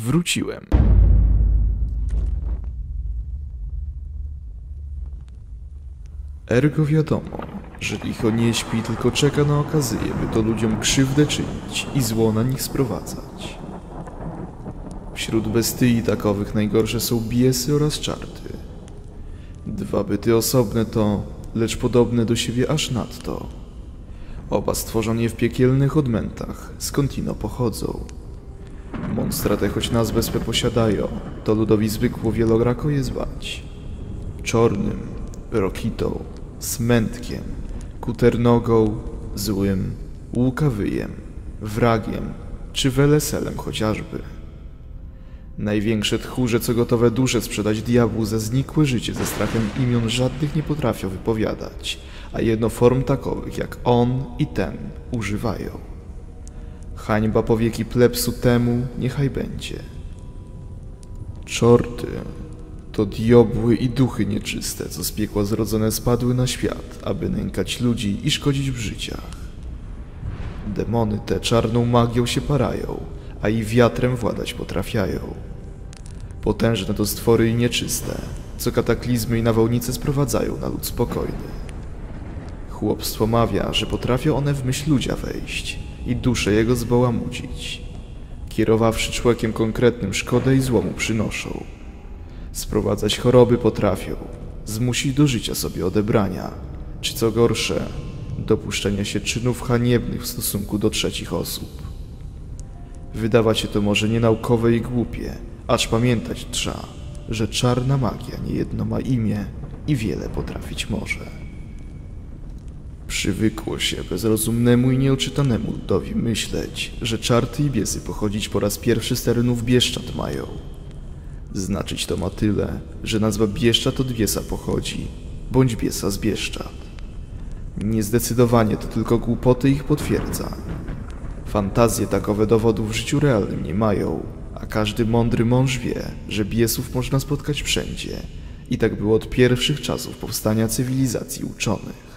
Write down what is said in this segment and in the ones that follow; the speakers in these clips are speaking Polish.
Wróciłem. Ergo wiadomo, że licho nie śpi, tylko czeka na okazję, by to ludziom krzywdę czynić i zło na nich sprowadzać. Wśród bestyi takowych najgorsze są biesy oraz czarty. Dwa byty osobne to, lecz podobne do siebie aż nadto. Oba stworzone w piekielnych odmętach, skąd ino pochodzą. Monstra te, choć nazwę swe posiadają, to ludowi zwykło wielorako je zwać. Czornym, rokitą, smętkiem, kuternogą, złym, łukawyjem, wragiem czy weleselem chociażby. Największe tchórze, co gotowe dusze sprzedać diabłu za znikłe życie, ze strachem imion żadnych nie potrafią wypowiadać, a jedno form takowych jak on i ten używają. Hańba powieki plebsu temu niechaj będzie. Czorty to diabły i duchy nieczyste, co z piekła zrodzone spadły na świat, aby nękać ludzi i szkodzić w życiach. Demony te czarną magią się parają, a i wiatrem władać potrafiają. Potężne to stwory i nieczyste, co kataklizmy i nawałnice sprowadzają na lud spokojny. Chłopstwo mawia, że potrafią one w myśl ludzia wejść i duszę jego zbałamucić. Kierowawszy człowiekiem konkretnym, szkodę i złomu przynoszą. Sprowadzać choroby potrafią, zmusić do życia sobie odebrania, czy co gorsze, dopuszczenia się czynów haniebnych w stosunku do trzecich osób. Wydawać się to może nienaukowe i głupie, acz pamiętać trzeba, że czarna magia niejedno ma imię i wiele potrafić może. Przywykło się bezrozumnemu i nieoczytanemu ludowi myśleć, że czarty i biesy pochodzić po raz pierwszy z terenów Bieszczad mają. Znaczyć to ma tyle, że nazwa Bieszczad od biesa pochodzi, bądź biesa z Bieszczad. Niezdecydowanie to tylko głupoty ich potwierdza. Fantazje takowe dowodów w życiu realnym nie mają, a każdy mądry mąż wie, że biesów można spotkać wszędzie i tak było od pierwszych czasów powstania cywilizacji uczonych.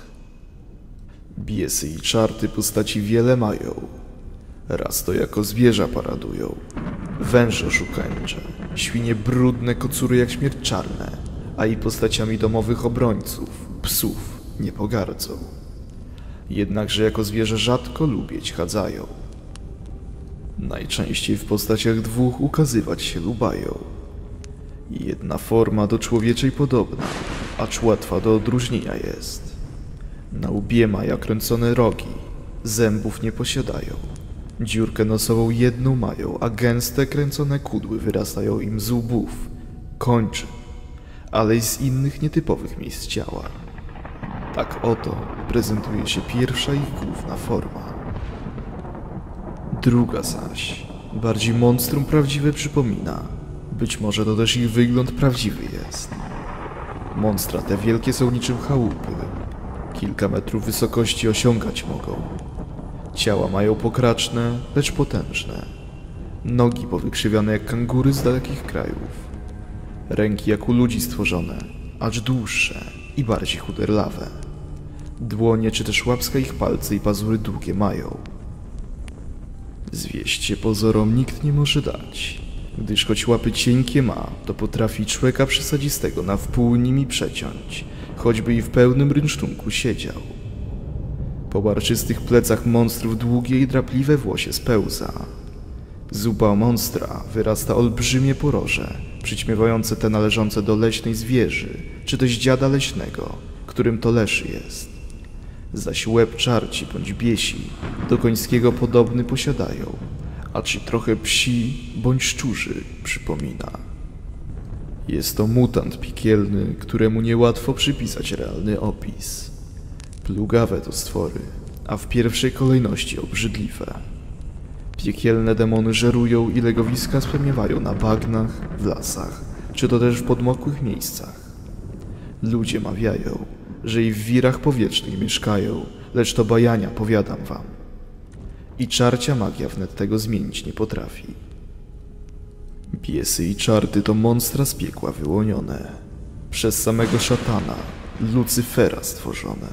Biesy i czarty postaci wiele mają. Raz to jako zwierza paradują, węże oszukańcze, świnie brudne, kocury jak śmierć czarne, a i postaciami domowych obrońców, psów, nie pogardzą. Jednakże jako zwierzę rzadko lubić chadzają. Najczęściej w postaciach dwóch ukazywać się lubają. Jedna forma do człowieczej podobna, acz łatwa do odróżnienia jest. Na łbie mają kręcone rogi, zębów nie posiadają. Dziurkę nosową jedną mają, a gęste kręcone kudły wyrastają im z łbów, kończyn, ale i z innych nietypowych miejsc ciała. Tak oto prezentuje się pierwsza ich główna forma. Druga zaś, bardziej monstrum prawdziwe przypomina. Być może to też ich wygląd prawdziwy jest. Monstra te wielkie są niczym chałupy. Kilka metrów wysokości osiągać mogą. Ciała mają pokraczne, lecz potężne. Nogi powykrzywiane jak kangury z dalekich krajów. Ręki jak u ludzi stworzone, acz dłuższe i bardziej chuderlawe. Dłonie czy też łapska ich palce i pazury długie mają. Zwieść się pozorom nikt nie może dać, gdyż choć łapy cienkie ma, to potrafi człeka przesadzistego na wpół nimi przeciąć, choćby i w pełnym rynsztunku siedział. Po barczystych plecach monstrów długie i drapliwe włosie spełza. Z łba monstra wyrasta olbrzymie poroże, przyćmiewające te należące do leśnej zwierzy, czy też dziada leśnego, którym to leszy jest. Zaś łeb czarci bądź biesi do końskiego podobny posiadają, acz i trochę psi bądź szczurzy przypomina. Jest to mutant piekielny, któremu niełatwo przypisać realny opis. Plugawe to stwory, a w pierwszej kolejności obrzydliwe. Piekielne demony żerują i legowiska splemiewają na bagnach, w lasach, czy to też w podmokłych miejscach. Ludzie mawiają, że i w wirach powietrznych mieszkają, lecz to bajania, powiadam wam. I czarcia magia wnet tego zmienić nie potrafi. Biesy i czarty to monstra z piekła wyłonione, przez samego szatana, Lucyfera stworzone.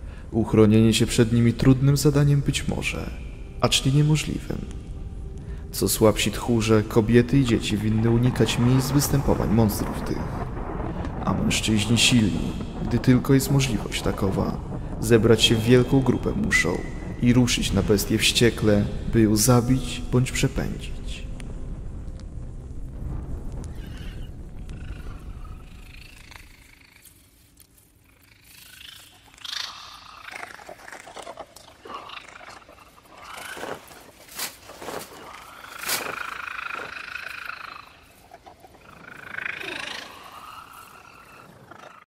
Uchronienie się przed nimi trudnym zadaniem być może, acz nie niemożliwym. Co słabsi tchórze, kobiety i dzieci winny unikać miejsc występowań monstrów tych. A mężczyźni silni, gdy tylko jest możliwość takowa, zebrać się w wielką grupę muszą i ruszyć na bestię wściekle, by ją zabić bądź przepędzić.